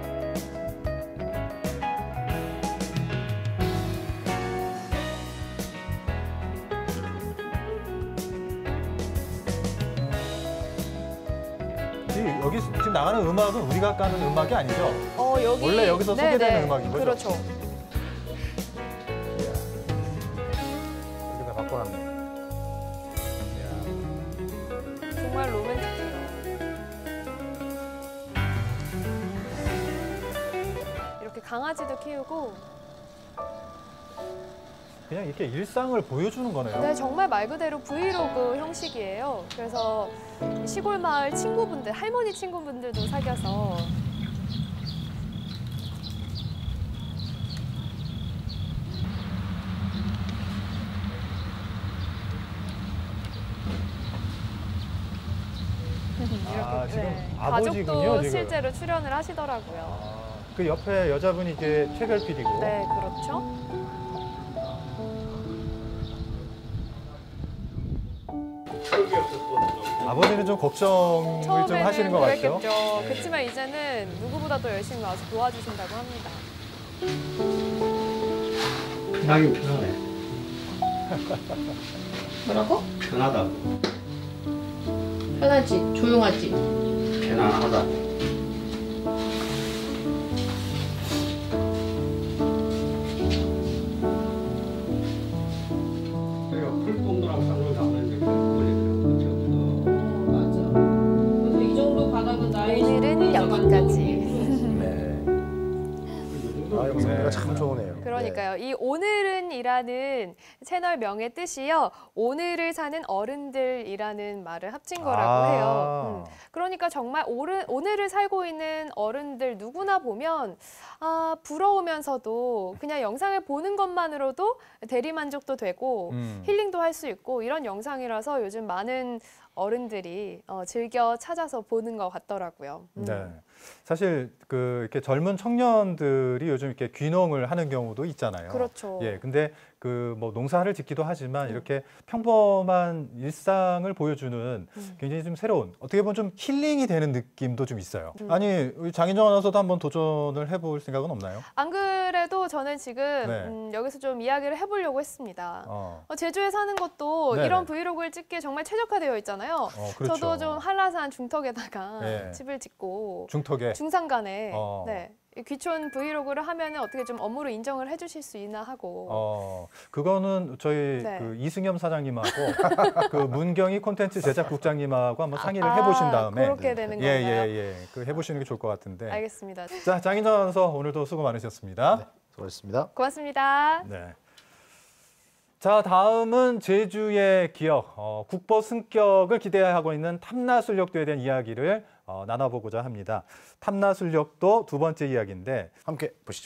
이- 여기 지금 나가는 음악은 우리가 까는 음악이 아니죠? 어, 여기 원래 여기서 네, 소개되는 네. 음악인 거죠? 그렇죠. 이렇게 다 바꿔놨네. 정말 로맨틱해요. 이렇게 강아지도 키우고 그냥 이렇게 일상을 보여주는 거네요. 네, 정말 말 그대로 브이로그 형식이에요. 그래서 시골 마을 친구분들, 할머니 친구분들도 사귀어서 이렇게 아, 지금 네, 아버지군요, 가족도 지금. 실제로 출연을 하시더라고요. 그 옆에 여자분이 이제 최별 피디고. 네, 그렇죠. 아버지는 좀 걱정을 좀 처음에는 하시는 것 같죠? 그랬겠죠. 네. 그렇지만 이제는 누구보다 더 열심히 와서 도와주신다고 합니다. 편하긴 편하네. 뭐라고? 편하다. 편하지, 조용하지. 편안하다. 그리고 풀동도랑 쌍을 담는 게 그래서 이 정도 바닥은 나의 오늘은 여기까지. 아, 영상미가 참 좋으네요. 그러니까요. 이 오늘은이라는 채널 명의 뜻이요. 오늘을 사는 어른들이라는 말을 합친 거라고 아. 해요. 음. 그러니까 정말 오른, 오늘을 살고 있는 어른들 누구나 보면 아, 부러우면서도 그냥 영상을 보는 것만으로도 대리만족도 되고 음. 힐링도 할 수 있고 이런 영상이라서 요즘 많은 어른들이 어, 즐겨 찾아서 보는 것 같더라고요. 음. 네. 사실 그 이렇게 젊은 청년들이 요즘 이렇게 귀농을 하는 경우도 있잖아요. 그렇죠. 예. 근데 그 뭐 농사를 짓기도 하지만 이렇게 평범한 일상을 보여주는 음. 굉장히 좀 새로운 어떻게 보면 좀 힐링이 되는 느낌도 좀 있어요. 음. 아니 우리 장인정 아나운서도 한번 도전을 해볼 생각은 없나요? 안 그래도 저는 지금 네. 음, 여기서 좀 이야기를 해보려고 했습니다. 어. 어, 제주에 사는 것도 네네. 이런 브이로그를 찍기에 정말 최적화되어 있잖아요. 어, 그렇죠. 저도 좀 한라산 중턱에다가 네. 집을 짓고 중턱에. 중산간에 어. 네. 이 귀촌 브이로그를 하면은 어떻게 좀 업무로 인정을 해주실 수 있나 하고. 어, 그거는 저희 네. 그 이승엽 사장님하고 그 문경희 콘텐츠 제작국장님하고 한번 상의를 아, 해보신 다음에 그렇게 되는 예, 건가요? 예, 예. 그 해보시는 게 좋을 것 같은데. 알겠습니다. 자, 장인정 아나운서 오늘도 수고 많으셨습니다. 네, 수고하셨습니다. 고맙습니다. 네. 자, 다음은 제주의 기억, 어, 국보 승격을 기대하고 있는 탐나술력도에 대한 이야기를 어, 나눠보고자 합니다. 탐나술력도 두 번째 이야기인데 함께 보시죠.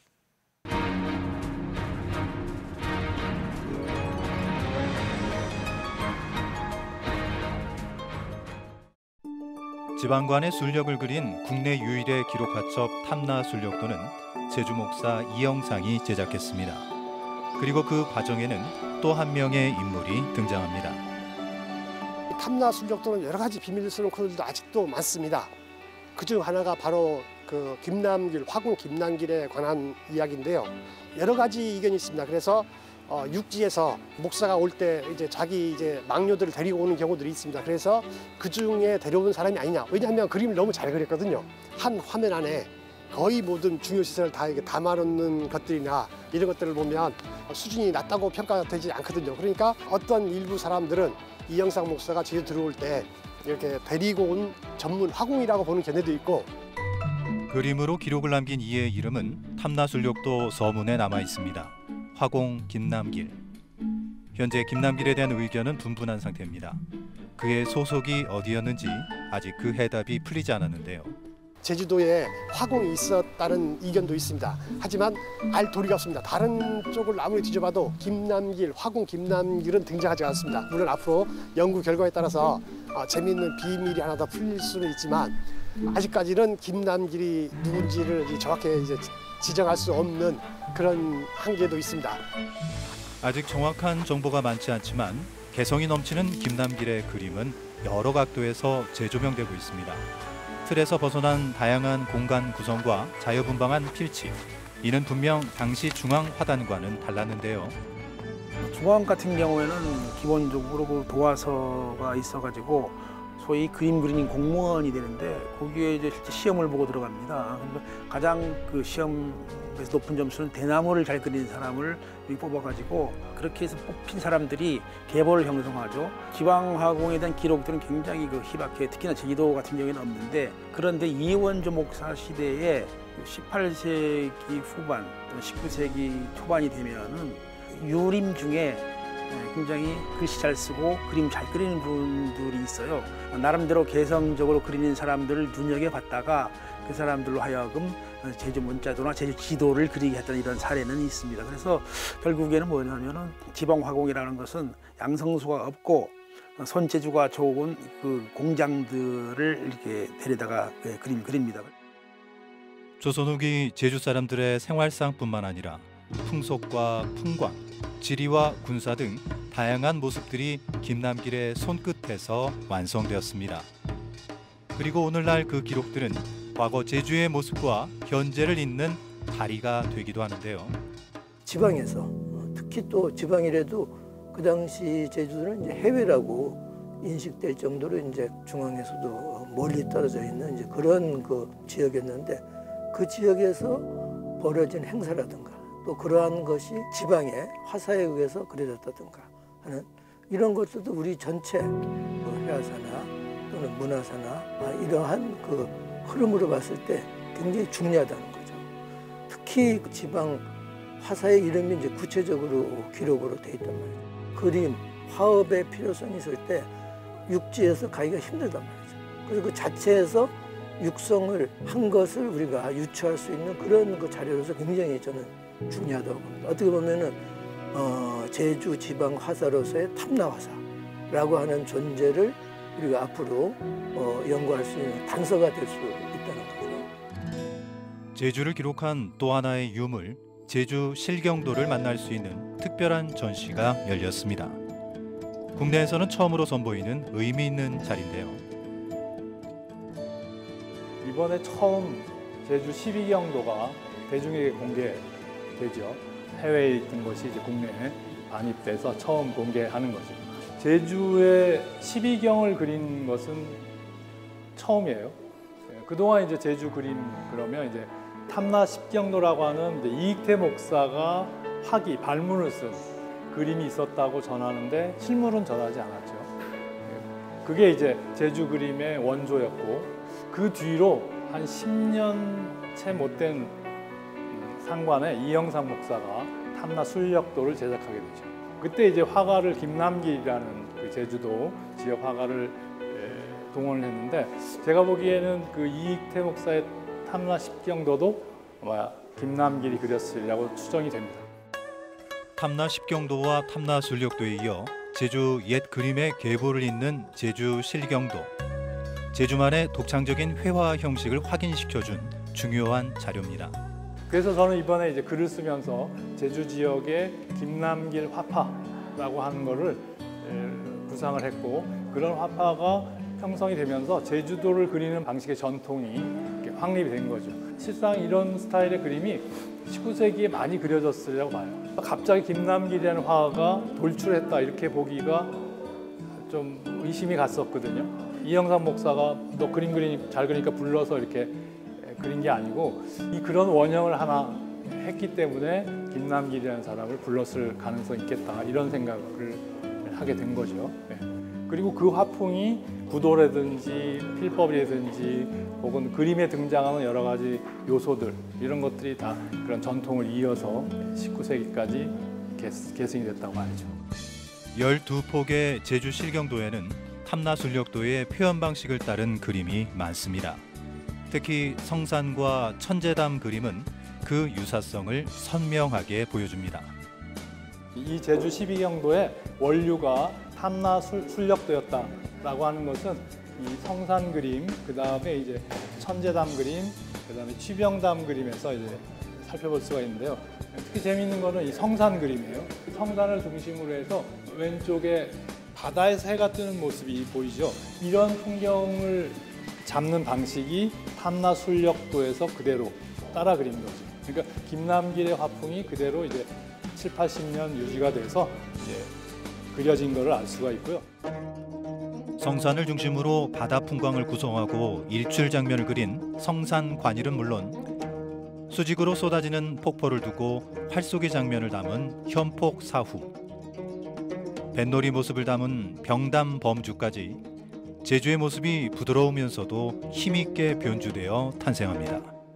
지방관의 술력을 그린 국내 유일의 기록화첩 탐나술력도는 제주 목사 이영상이 제작했습니다. 그리고 그 과정에는 또 한 명의 인물이 등장합니다. 탐나술력 또는 여러 가지 비밀스러운 코드들도 아직도 많습니다. 그중 하나가 바로 그 김남길, 화공 김남길에 관한 이야기인데요. 여러 가지 의견이 있습니다. 그래서 어, 육지에서 목사가 올 때 이제 자기 이제 망녀들을 데리고 오는 경우들이 있습니다. 그래서 그 중에 데려온 사람이 아니냐. 왜냐하면 그림을 너무 잘 그렸거든요. 한 화면 안에 거의 모든 중요 시설을 다 이렇게 담아놓는 것들이나 이런 것들을 보면 수준이 낮다고 평가가 되지 않거든요. 그러니까 어떤 일부 사람들은 이영상 목사가 제주 들어올 때 이렇게 데리고 온 전문 화공이라고 보는 견해도 있고, 그림으로 기록을 남긴 이의 이름은 탐나술력도 서문에 남아 있습니다. 화공 김남길. 현재 김남길에 대한 의견은 분분한 상태입니다. 그의 소속이 어디였는지 아직 그 해답이 풀리지 않았는데요. 제주도에 화공이 있었다는 의견도 있습니다. 하지만 알 도리가 없습니다. 다른 쪽을 아무리 뒤져봐도 김남길, 화공 김남길은 등장하지 않습니다. 물론 앞으로 연구 결과에 따라서 어, 재미있는 비밀이 하나 더 풀릴 수는 있지만 아직까지는 김남길이 누군지를 이제 정확히 이제 지정할 수 없는 그런 한계도 있습니다. 아직 정확한 정보가 많지 않지만 개성이 넘치는 김남길의 그림은 여러 각도에서 재조명되고 있습니다. 틀에서 벗어난 다양한 공간 구성과 자유분방한 필치. 이는 분명 당시 중앙 화단과는 달랐는데요. 중앙 같은 경우에는 기본적으로 그 도화서가 있어가지고 소위 그림 그리는 공무원이 되는데 거기에 이제 실제 시험을 보고 들어갑니다. 가장 그 시험에서 높은 점수는 대나무를 잘 그리는 사람을 뽑아가지고 그렇게 해서 뽑힌 사람들이 계보를 형성하죠. 지방화공에 대한 기록들은 굉장히 그 희박해. 특히나 제주도 같은 경우에는 없는데, 그런데 이원조 목사 시대에 십팔 세기 후반 또는 십구 세기 초반이 되면은 유림 중에 굉장히 글씨 잘 쓰고 그림 잘 그리는 분들이 있어요. 나름대로 개성적으로 그리는 사람들을 눈여겨봤다가 그 사람들로 하여금 제주 문자도나 제주 지도를 그리게 했던 이런 사례는 있습니다. 그래서 결국에는 뭐냐면은 지방화공이라는 것은 양성소가 없고 손재주가 좋은 그 공장들을 이렇게 데려다가 그림 그립니다. 조선 후기 제주 사람들의 생활상뿐만 아니라 풍속과 풍광, 지리와 군사 등 다양한 모습들이 김남길의 손끝에서 완성되었습니다. 그리고 오늘날 그 기록들은 과거 제주의 모습과 현재를 잇는 다리가 되기도 하는데요. 지방에서, 특히 또 지방이라도 그 당시 제주도는 이제 해외라고 인식될 정도로 이제 중앙에서도 멀리 떨어져 있는 이제 그런 그 지역이었는데, 그 지역에서 벌어진 행사라든가 또 그러한 것이 지방의 화사에 의해서 그려졌다든가 하는 이런 것들도 우리 전체 그 해화사나 또는 문화사나 이러한 그 흐름으로 봤을 때 굉장히 중요하다는 거죠. 특히 그 지방 화사의 이름이 이제 구체적으로 기록으로 돼 있단 말이죠. 그림, 화업의 필요성이 있을 때 육지에서 가기가 힘들단 말이죠. 그래서 그 자체에서 육성을 한 것을 우리가 유추할 수 있는 그런 그 자료로서 굉장히 저는 중요하다고 봅니다. 어떻게 보면은 어, 제주 지방 화사로서의 탐나 화사라고 하는 존재를 우리가 앞으로 어, 연구할 수 있는 단서가 될 수 있다는 거죠. 제주를 기록한 또 하나의 유물, 제주 실경도를 만날 수 있는 특별한 전시가 열렸습니다. 국내에서는 처음으로 선보이는 의미 있는 자리인데요. 이번에 처음 제주 십이경도가 대중에게 공개되죠. 해외에 있던 것이 이제 국내에 반입돼서 처음 공개하는 거죠. 제주의 십이경을 그린 것은 처음이에요. 그동안 이제 제주 그림 그러면 이제 탐나 십경도라고 하는 이제 이익태 목사가 화기, 발문을 쓴 그림이 있었다고 전하는데 실물은 전하지 않았죠. 그게 이제 제주 그림의 원조였고, 그 뒤로 한 십 년 채 못된 상관에 이영상 목사가 탐나 술력도를 제작하게 되죠. 그때 이제 화가를 김남길이라는 그 제주도 지역 화가를 동원을 했는데, 제가 보기에는 그 이익태 목사의 탐나 십경도도 아마 김남길이 그렸으리라고 추정이 됩니다. 탐나 십경도와 탐나 술력도에 이어 제주 옛 그림의 계보를 잇는 제주 실경도. 제주만의 독창적인 회화 형식을 확인시켜준 중요한 자료입니다. 그래서 저는 이번에 이제 글을 쓰면서 제주 지역의 김남길 화파라고 하는 거를 구상을 했고, 그런 화파가 형성이 되면서 제주도를 그리는 방식의 전통이 이렇게 확립이 된 거죠. 실상 이런 스타일의 그림이 십구 세기에 많이 그려졌으리라고 봐요. 갑자기 김남길이라는 화가가 돌출했다 이렇게 보기가 좀 의심이 갔었거든요. 이영삼 목사가 너 그림 그리니 잘 그리니까 불러서 이렇게 그린 게 아니고 이 그런 원형을 하나 했기 때문에 김남길이라는 사람을 불렀을 가능성이 있겠다 이런 생각을 하게 된 거죠. 네. 그리고 그 화풍이 구도라든지 필법이라든지 혹은 그림에 등장하는 여러 가지 요소들 이런 것들이 다 그런 전통을 이어서 십구 세기까지 계승이 됐다고 봐야죠. 열두 폭의 제주 실경도에는 탐나술력도의 표현 방식을 따른 그림이 많습니다. 특히 성산과 천재담 그림은 그 유사성을 선명하게 보여줍니다. 이 제주 십이경도의 원류가 탐나술력도였다라고 하는 것은 이 성산 그림, 그 다음에 이제 천재담 그림, 그 다음에 취병담 그림에서 이제 살펴볼 수가 있는데요. 특히 재미있는 거는 이 성산 그림이에요. 성산을 중심으로 해서 왼쪽에 바다에서 해가 뜨는 모습이 보이죠. 이런 풍경을 잡는 방식이 탐나술력도에서 그대로 따라 그린 거죠. 그러니까 김남길의 화풍이 그대로 이제 칠, 팔십 년 유지가 돼서 이제 그려진 것을 알 수가 있고요. 성산을 중심으로 바다 풍광을 구성하고 일출 장면을 그린 성산 관일은 물론 수직으로 쏟아지는 폭포를 두고 활쏘기 장면을 담은 현폭 사후, 뱃놀이 모습을 담은 병담 범주까지 제주의 모습이 부드러우면서도 힘있게 변주되어 탄생합니다.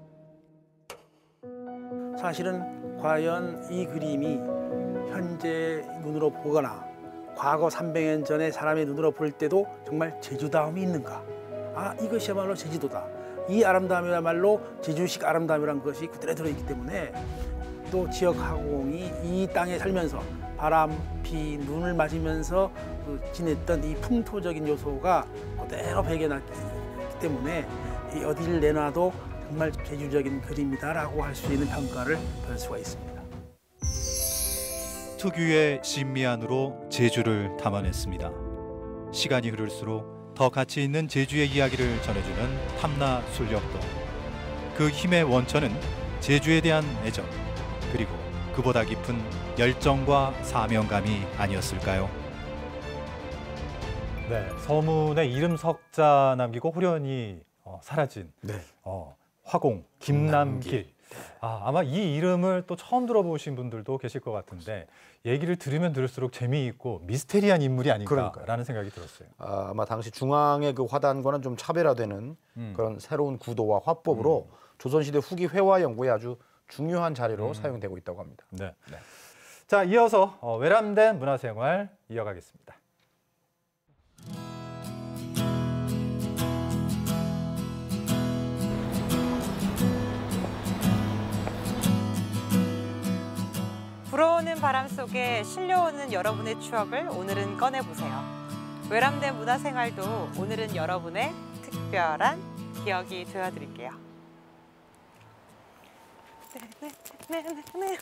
사실은 과연 이 그림이 현재 눈으로 보거나 과거 삼백 년 전에 사람의 눈으로 볼 때도 정말 제주다움이 있는가? 아, 이것이야말로 제주도다. 이 아름다움이야말로 제주식 아름다움이라는 것이 그대로 들어있기 때문에 또 지역 화공이 이 땅에 살면서 바람, 비, 눈을 맞으면서 지냈던 이 풍토적인 요소가 그대로 배겨났기 때문에 이 어디를 내놔도 정말 제주적인 그림이다라고 할 수 있는 평가를 받을 수가 있습니다. 특유의 신미안으로 제주를 담아냈습니다. 시간이 흐를수록 더 가치 있는 제주의 이야기를 전해주는 탐나술력도. 그 힘의 원천은 제주에 대한 애정, 그리고 그보다 깊은 열정과 사명감이 아니었을까요? 네, 서문에 이름 석자 남기고 후련히 어, 사라진 네. 어, 화공 김남길. 아, 아마 이 이름을 또 처음 들어보신 분들도 계실 것 같은데 얘기를 들으면 들을수록 재미있고 미스테리한 인물이 아닌가라는 그러니까요. 생각이 들었어요. 아, 아마 당시 중앙의 그 화단과는 좀 차별화되는 음. 그런 새로운 구도와 화법으로 음. 조선시대 후기 회화 연구에 아주 중요한 자리로 음. 사용되고 있다고 합니다. 네. 네. 자, 이어서 어, 외람된 문화생활 이어가겠습니다. 불어오는 바람 속에 실려오는 여러분의 추억을 오늘은 꺼내보세요. 외람된 문화생활도 오늘은 여러분의 특별한 기억이 되어드릴게요. 네, 네, 네, 네.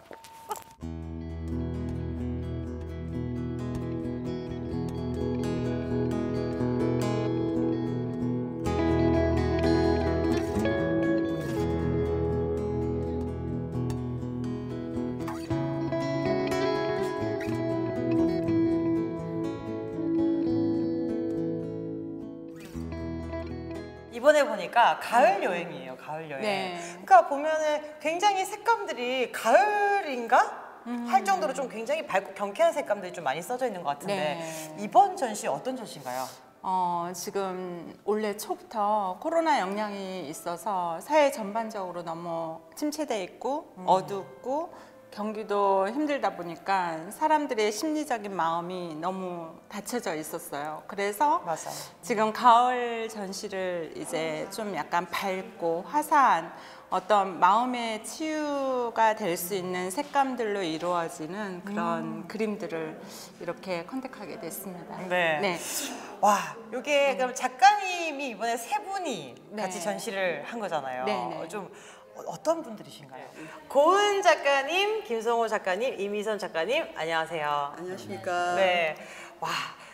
이번에 보니까 가을 여행이에요. 가을 여행. 네. 그러니까 보면은 굉장히 색감들이 가을인가? 음. 할 정도로 좀 굉장히 밝고 경쾌한 색감들이 좀 많이 써져 있는 것 같은데 네. 이번 전시 어떤 전시인가요? 어, 지금 올해 초부터 코로나 영향이 있어서 사회 전반적으로 너무 침체돼 있고 음. 어둡고 경기도 힘들다 보니까 사람들의 심리적인 마음이 너무 닫혀져 있었어요. 그래서 맞아요. 지금 가을 전시를 이제 좀 약간 밝고 화사한 어떤 마음의 치유가 될 수 있는 색감들로 이루어지는 그런 음. 그림들을 이렇게 컨택하게 됐습니다. 네. 네. 와, 이게 그럼 작가님이 이번에 세 분이 네. 같이 전시를 한 거잖아요. 네, 네. 좀 어떤 분들이신가요? 고은 작가님, 김성호 작가님, 이미선 작가님, 안녕하세요. 안녕하십니까. 네. 와,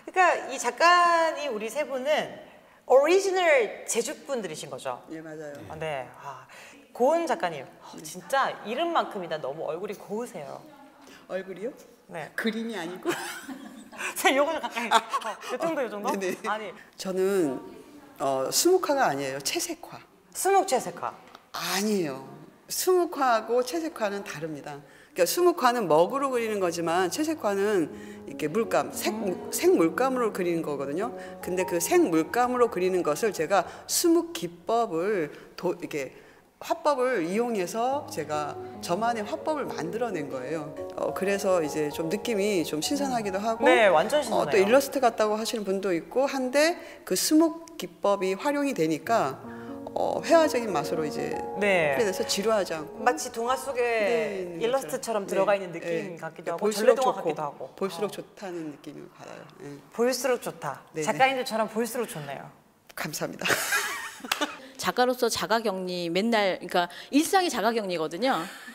그러니까 이 작가님 우리 세 분은 오리지널 제주 분들이신 거죠? 예, 맞아요. 아, 네. 아, 고은 작가님, 어, 진짜 이름만큼이나 너무 얼굴이 고우세요. 얼굴이요? 네. 그림이 아니고. 제 요거는 가까이. 어, 요 정도, 요 정도? 네네. 아니. 저는 어, 수묵화가 아니에요. 채색화. 수묵 채색화. 아니에요. 수묵화하고 채색화는 다릅니다. 그러니까 수묵화는 먹으로 그리는 거지만 채색화는 이렇게 물감, 색, 색물감으로 그리는 거거든요. 근데 그 색물감으로 그리는 것을 제가 수묵 기법을 도, 이렇게 화법을 이용해서 제가 저만의 화법을 만들어낸 거예요. 어, 그래서 이제 좀 느낌이 좀 신선하기도 하고, 네, 완전 신선해요. 어, 또 일러스트 같다고 하시는 분도 있고 한데 그 수묵 기법이 활용이 되니까 어, 회화적인 맛으로 이제 네. 그래서 지루하지 않고 마치 동화 속에 네, 일러스트처럼 네. 들어가 있는 느낌 네. 같기도 하고 볼수록 전래동화 좋고, 같기도 하고 볼수록 좋다는 느낌을 받아요. 네. 볼수록 좋다. 네네. 작가님들처럼 볼수록 좋네요. 감사합니다. 작가로서 자가격리 맨날 그러니까 일상이 자가격리거든요.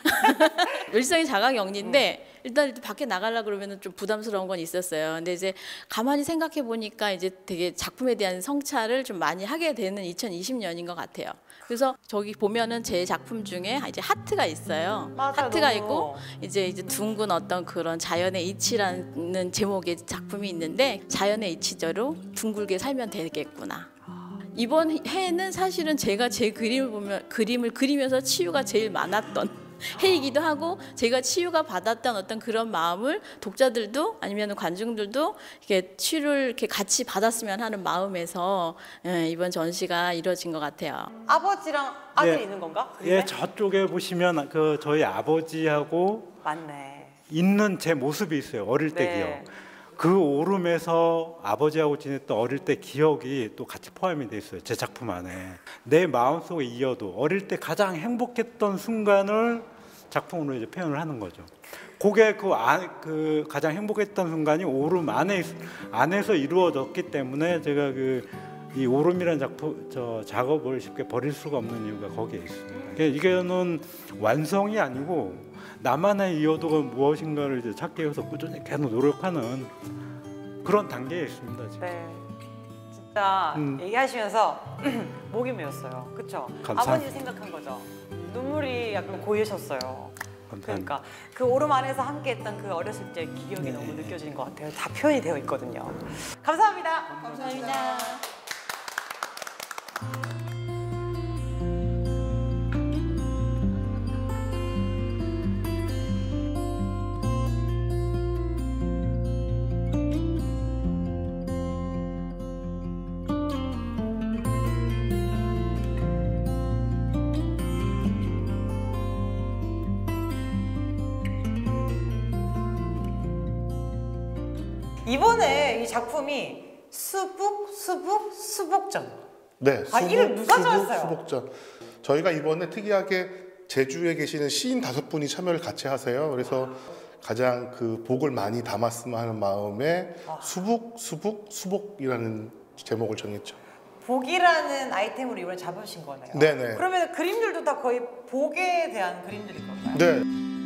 일상이 자가격리인데 일단 밖에 나가려 그러면은 좀 부담스러운 건 있었어요. 근데 이제 가만히 생각해 보니까 이제 되게 작품에 대한 성찰을 좀 많이 하게 되는 이천이십 년인 것 같아요. 그래서 저기 보면은 제 작품 중에 이제 하트가 있어요. 맞아, 하트가 너무. 있고 이제 이제 둥근 어떤 그런 자연의 이치라는 제목의 작품이 있는데 자연의 이치대로 둥글게 살면 되겠구나. 이번 해는 사실은 제가 제 그림을 보면 그림을 그리면서 치유가 제일 많았던 해이기도 하고 제가 치유가 받았던 어떤 그런 마음을 독자들도 아니면 관중들도 이렇게 치유를 이렇게 같이 받았으면 하는 마음에서 예, 이번 전시가 이루어진 것 같아요. 아버지랑 아들이 예. 있는 건가? 예, 저쪽에 보시면 그 저희 아버지하고 맞네. 있는 제 모습이 있어요. 어릴 때 네. 기억. 그 오름에서 아버지하고 지냈던 어릴 때 기억이 또 같이 포함이 돼 있어요. 제 작품 안에. 내 마음속에 이어도 어릴 때 가장 행복했던 순간을 작품으로 이제 표현을 하는 거죠. 그게 그, 안, 그 가장 행복했던 순간이 오름 안에 안에서 이루어졌기 때문에 제가 그 이 오름이라는 작품 저 작업을 쉽게 버릴 수가 없는 이유가 거기에 있습니다. 이게는 완성이 아니고 나만의 이어도가 무엇인가를 이제 찾기 위해서 꾸준히 계속 노력하는 그런 단계에 있습니다. 지금. 네. 진짜 음. 얘기하시면서 목이 메었어요. 그렇죠? 감사합니다. 아버님 생각한 거죠. 눈물이 약간 고이셨어요. 감사합니다. 그러니까 그 오름 안에서 함께했던 그 어렸을 때 기억이 네. 너무 느껴지는 것 같아요. 다 표현이 되어 있거든요. 감사합니다. 감사합니다. 이번에 이 작품이 수북, 수북, 수복전. 네, 아, 수복, 이름 누가 수복, 지었어요? 수복전. 저희가 이번에 특이하게 제주에 계시는 시인 다섯 분이 참여를 같이 하세요. 그래서 가장 그 복을 많이 담았으면 하는 마음에 수북, 수북, 수복이라는 제목을 정했죠. 복이라는 아이템으로 이번에 잡으신 거네요. 네네. 그러면 그림들도 다 거의 복에 대한 그림들인 건가요? 네.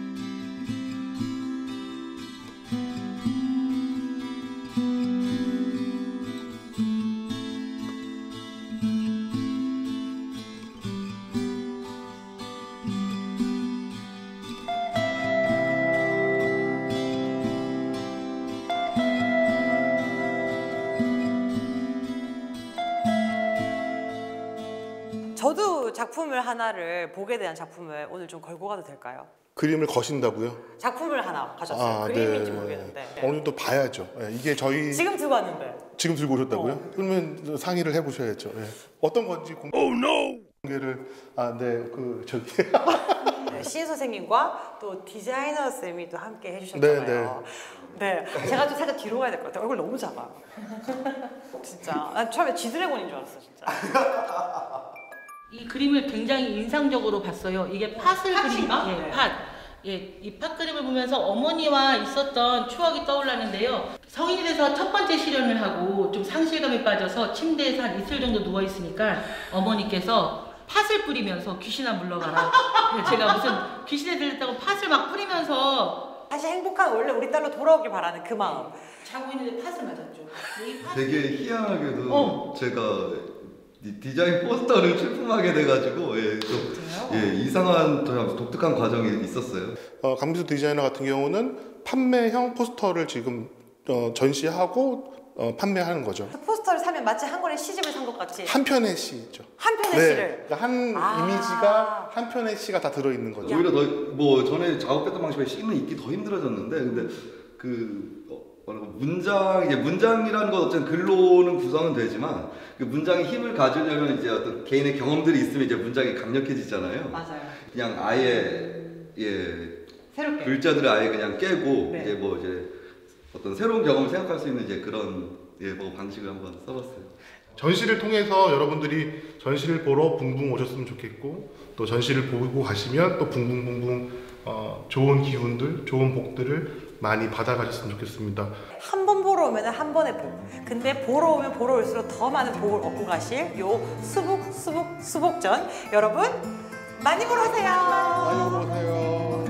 저도 작품을 하나를 복에 대한 작품을 오늘 좀 걸고 가도 될까요? 그림을 거신다고요? 작품을 하나 가졌어요. 그림인지 모르겠는데. 어느 정도 봐야죠. 예, 이게 저희 지금 들고 왔는데. 지금 들고 오셨다고요? 그러면 상의를 해보셔야죠. 예. 어떤 건지 공... oh, no! 공개를 아, 네, 그 저기 네, 시인 선생님과 또 디자이너 쌤이 또 함께 해주셨잖아요. 네, 네. 제가 좀 살짝 뒤로 가야 될 것 같아요. 얼굴 너무 작아. 진짜. 난 처음에 지드래곤인 줄 알았어, 진짜. 이 그림을 굉장히 인상적으로 봤어요. 이게 팥을 그린 네. 예, 팥. 예, 이 팥 그림을 보면서 어머니와 있었던 추억이 떠올랐는데요. 성인이 돼서 첫 번째 실현을 하고 좀 상실감에 빠져서 침대에서 한 이틀 정도 누워 있으니까 어머니께서 팥을 뿌리면서 귀신아 물러가라. 제가 무슨 귀신에 들렸다고 팥을 막 뿌리면서 다시 행복한 원래 우리 딸로 돌아오길 바라는 그 마음. 자고 있는데 팥을 맞았죠. 이 팥- 되게 희한하게도 어. 제가 이 디자인 포스터를 출품하게 돼가지고 예, 좀 예, 이상한 좀 독특한 과정이 있었어요. 어, 강비수 디자이너 같은 경우는 판매형 포스터를 지금 어, 전시하고 어, 판매하는 거죠. 그 포스터를 사면 마치 한 권의 시집을 산 것 같이. 한 편의 시죠. 한 편의 네, 시를. 그러니까 한 아. 이미지가 한 편의 시가 다 들어있는 거죠. 오히려 더 뭐 전에 작업했던 방식에 C는 읽기 더 힘들어졌는데 근데 그 어, 뭐라고 문장 이제 문장이라는 건 어쨌든 글로는 구성은 되지만 그 문장의 힘을 가지려면 이제 어떤 개인의 경험들이 있으면 이제 문장이 강력해지잖아요. 맞아요. 그냥 아예 예 새롭게. 글자들을 아예 그냥 깨고 네. 이제 뭐 이제 어떤 새로운 경험을 생각할 수 있는 이제 그런 예 뭐 방식을 한번 써봤어요. 전시를 통해서 여러분들이 전시를 보러 붕붕 오셨으면 좋겠고 또 전시를 보고 가시면 또 붕붕붕붕 어, 좋은 기운들, 좋은 복들을 많이 받아가셨으면 좋겠습니다. 한 번 보러 오면 한 번의 복. 근데 보러 오면 보러 올수록 더 많은 복을 얻고 가실 요 수복 수복 수복전 여러분 많이 보러 오세요. 많이 보러 오세요.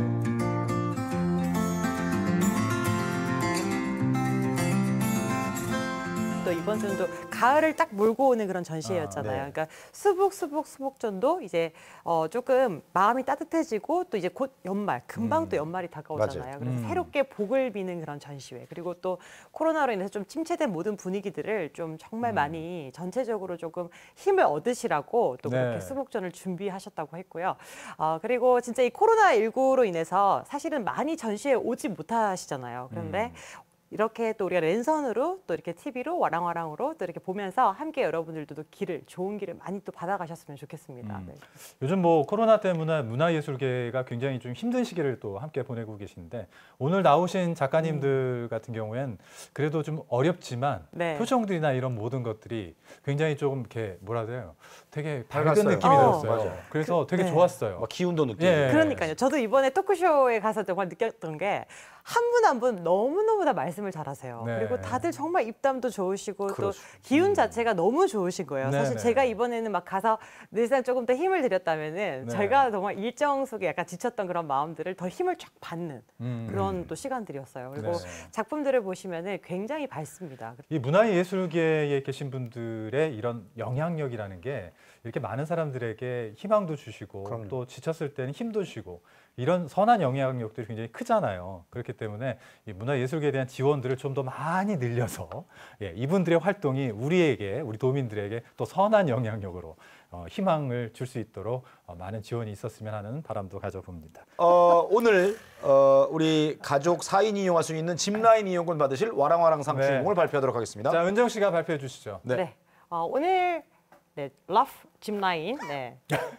또 이번 주도 가을을 딱 몰고 오는 그런 전시회였잖아요. 아, 네. 그러니까 수복 수복 수복전도 이제 어 조금 마음이 따뜻해지고 또 이제 곧 연말 금방 음. 또 연말이 다가오잖아요. 맞아요. 그래서 음. 새롭게 복을 비는 그런 전시회 그리고 또 코로나로 인해서 좀 침체된 모든 분위기들을 좀 정말 음. 많이 전체적으로 조금 힘을 얻으시라고 또 그렇게 네. 수복전을 준비하셨다고 했고요. 어, 그리고 진짜 이 코로나십구로 인해서 사실은 많이 전시회 오지 못하시잖아요. 그런데 음. 이렇게 또 우리가 랜선으로 또 이렇게 티비로 와랑와랑으로 또 이렇게 보면서 함께 여러분들도 길을 좋은 길을 많이 또 받아가셨으면 좋겠습니다. 음. 네. 요즘 뭐 코로나 때문에 문화예술계가 굉장히 좀 힘든 시기를 또 함께 보내고 계신데 오늘 나오신 작가님들 같은 경우엔 그래도 좀 어렵지만 네. 표정들이나 이런 모든 것들이 굉장히 조금 이렇게 뭐라 해야 돼요? 되게 밝은 밝았어요. 느낌이 어, 들었어요. 맞아요. 그래서 되게 네. 좋았어요. 막 기운도 느끼고. 예. 그러니까요. 저도 이번에 토크쇼에 가서 정말 느꼈던 게 한 분 한 분 너무너무 다 말씀을 잘하세요. 네. 그리고 다들 정말 입담도 좋으시고 그렇죠. 또 기운 자체가 너무 좋으신 거예요. 네, 사실 네. 제가 이번에는 막 가서 늘상 조금 더 힘을 들였다면은 네. 제가 정말 일정 속에 약간 지쳤던 그런 마음들을 더 힘을 쫙 받는 음. 그런 또 시간들이었어요. 그리고 네. 작품들을 보시면은 굉장히 밝습니다. 이 문화예술계에 계신 분들의 이런 영향력이라는 게 이렇게 많은 사람들에게 희망도 주시고 그럼요. 또 지쳤을 때는 힘도 주시고 이런 선한 영향력들이 굉장히 크잖아요. 그렇기 때문에 이 문화예술계에 대한 지원들을 좀 더 많이 늘려서 예, 이분들의 활동이 우리에게 우리 도민들에게 또 선한 영향력으로 어, 희망을 줄 수 있도록 어, 많은 지원이 있었으면 하는 바람도 가져봅니다. 어, 오늘 어, 우리 가족 사 인이 이용할 수 있는 짚라인 이용권 받으실 와랑와랑상 네. 주인공을 발표하도록 하겠습니다. 자, 은정 씨가 발표해 주시죠. 네. 네. 어, 오늘 네, 러프 짚라인 네.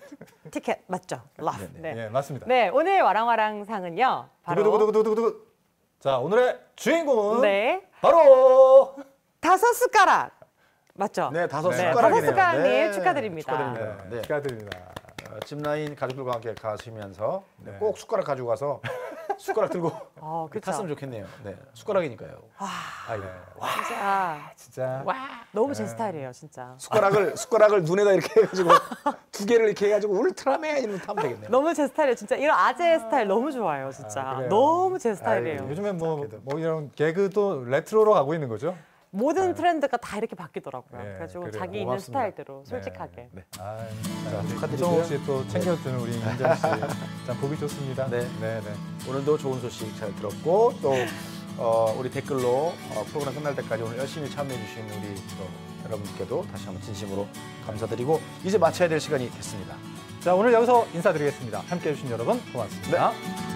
티켓 맞죠? 러프. 네. 예, 맞습니다. 네, 오늘 와랑와랑 상은요. 바로 두구두구두구두구두구. 자, 오늘의 주인공은 네. 바로 다섯 숟가락. 맞죠? 네, 다섯 네. 숟가락이네요. 다섯 숟가락님 네, 축하드립니다. 축하드립니다. 네, 네. 축하드립니다. 어, 짚라인 가족들과 함께 가시면서 네. 꼭 숟가락 가지고 가서 숟가락 들고 어, 그쵸. 탔으면 좋겠네요. 네, 숟가락이니까요. 아이고. 진짜 진짜 와 너무 제 스타일이에요, 진짜. 숟가락을 숟가락을 눈에다 이렇게 해가지고 두 개를 이렇게 해가지고 울트라맨 이러면 타면 되겠네요. 너무 제 스타일이에요, 진짜. 이런 아재 스타일 너무 좋아요, 진짜. 아, 그래요? 너무 제 스타일이에요. 아이고, 요즘에 뭐, 뭐 이런 개그도 레트로로 가고 있는 거죠? 모든 트렌드가 다 이렇게 바뀌더라고요. 예, 그래가지고 그래요. 자기 있는 고맙습니다. 스타일대로 솔직하게. 네. 아, 자, 축하드리고요. 이정욱 씨또 챙겨주는 우리 인정 씨, 참 보기 좋습니다. 네. 네, 네. 오늘도 좋은 소식 잘 들었고 또 어, 우리 댓글로 어, 프로그램 끝날 때까지 오늘 열심히 참여해 주신 우리 또 여러분께도 다시 한번 진심으로 감사드리고 이제 마쳐야 될 시간이 됐습니다. 자, 오늘 여기서 인사드리겠습니다. 함께해 주신 여러분 고맙습니다. 네.